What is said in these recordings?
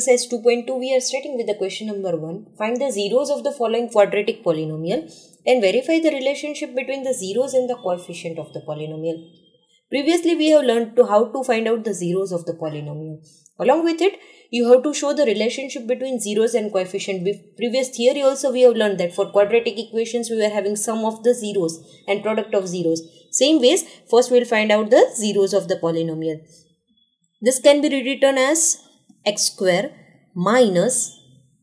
exercise 2.2 we are starting with the question number 1. Find the zeros of the following quadratic polynomial and verify the relationship between the zeros and the coefficient of the polynomial. Previously we have learned how to find out the zeros of the polynomial. Along with it, you have to show the relationship between zeros and coefficient. Previous theory also we have learned that for quadratic equations we were having sum of the zeros and product of zeros. Same ways, first we will find out the zeros of the polynomial. This can be rewritten as x square minus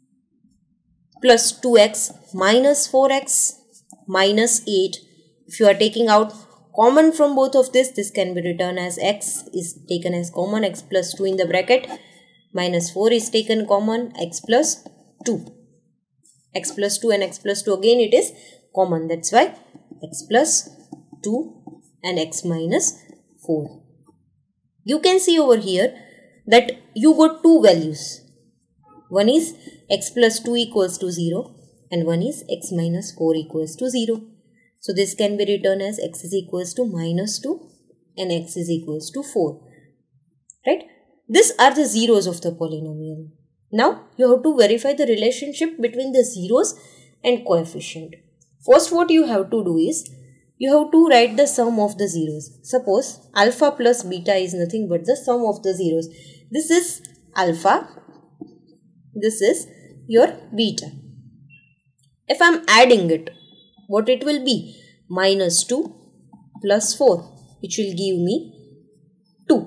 plus 2x minus 4x minus 8. If you are taking out common from both of this can be written as x is taken as common, x plus 2 in the bracket, minus 4 is taken common, x plus 2. X plus 2 and x plus 2 again it is common. That's why x plus 2 and x minus 4. You can see over here that you got two values. One is x plus 2 equals to 0 and one is x minus 4 equals to 0. So this can be written as x is equals to minus 2 and x is equals to 4. Right? These are the zeros of the polynomial. Now you have to verify the relationship between the zeros and coefficient. First what you have to do is, you have to write the sum of the zeros. Suppose alpha plus beta is nothing but the sum of the zeros. This is alpha, this is your beta. If I am adding it, what it will be? Minus 2 plus 4, which will give me 2.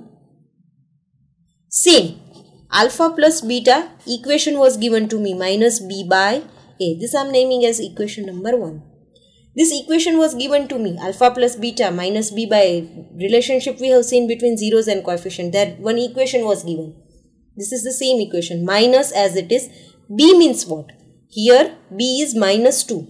Same, alpha plus beta equation was given to me minus b by a. This I am naming as equation number 1. This equation was given to me alpha plus beta minus b by a. Relationship we have seen between zeros and coefficient. That one equation was given. This is the same equation. Minus as it is. B means what? Here b is minus 2.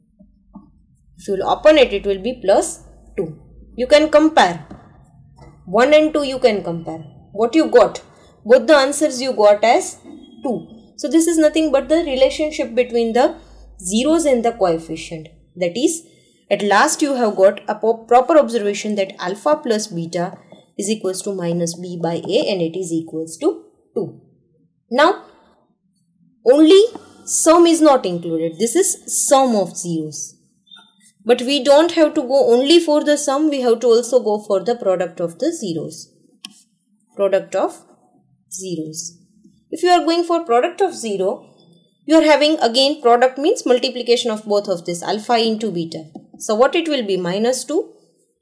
If you will open it, it will be plus 2. You can compare. 1 and 2 you can compare. What you got? Both the answers you got as 2. So this is nothing but the relationship between the zeros and the coefficient. That is, at last you have got a proper observation that alpha plus beta is equals to minus b by a and it is equals to 2. Now, only sum is not included. This is sum of zeros. But we don't have to go only for the sum. We have to also go for the product of the zeros. Product of zeros. If you are going for product of 0, you are having again product means multiplication of both of this alpha into beta. So what it will be? Minus 2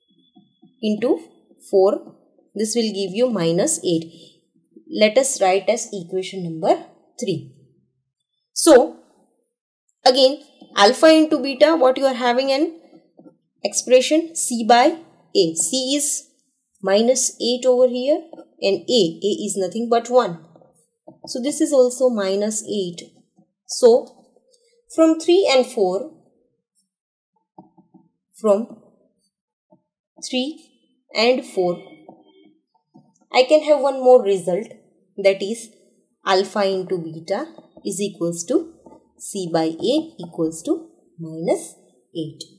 into 4. This will give you minus 8. Let us write as equation number 3. So again alpha into beta, what you are having an expression c by a. C is minus 8 over here and a is nothing but 1. So this is also minus 8. So from 3 and 4, I can have one more result, that is alpha into beta is equals to c by a equals to minus 8.